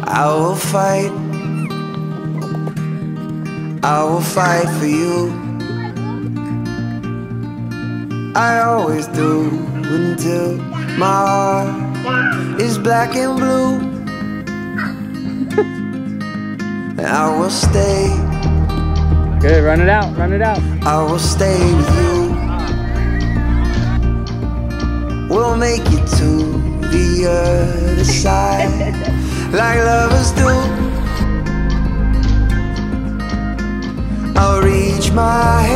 I will fight, I will fight for you. I always do until my heart is black and blue. And I will stay. Good, run it out, run it out. I will stay with you. We'll make it to the other side, like lovers do. I'll reach my